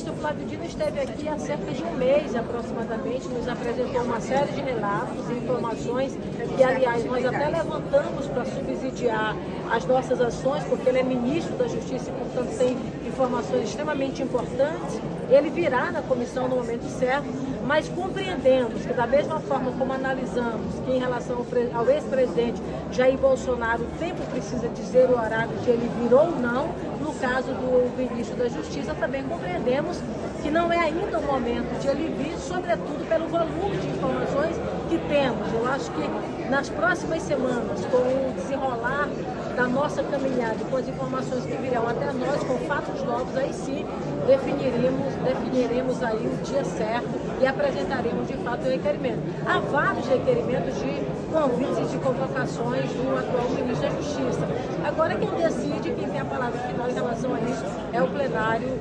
ministro Flávio Dino esteve aqui há cerca de um mês aproximadamente, nos apresentou uma série de relatos e informações que, aliás, nós até levantamos para subsidiar as nossas ações, porque ele é ministro da Justiça e, portanto, tem informações extremamente importantes. Ele virá na comissão no momento certo, mas compreendemos que, da mesma forma como analisamos que em relação ao ex-presidente Jair Bolsonaro, o tempo precisa dizer o horário de ele vir ou não, no caso do ministro da Justiça, também compreendemos que não é ainda o momento de ele vir, sobretudo pelo volume de informações que temos. Eu acho que nas próximas semanas, com o desenrolar da nossa caminhada e com as informações que virão até nós, com fatos novos, aí sim definiremos aí o dia certo e apresentaremos de fato o requerimento. Há vários requerimentos de convites e de convocações do atual ministro da Justiça. Agora quem decide, quem tem a palavra final em relação a isso, é o plenário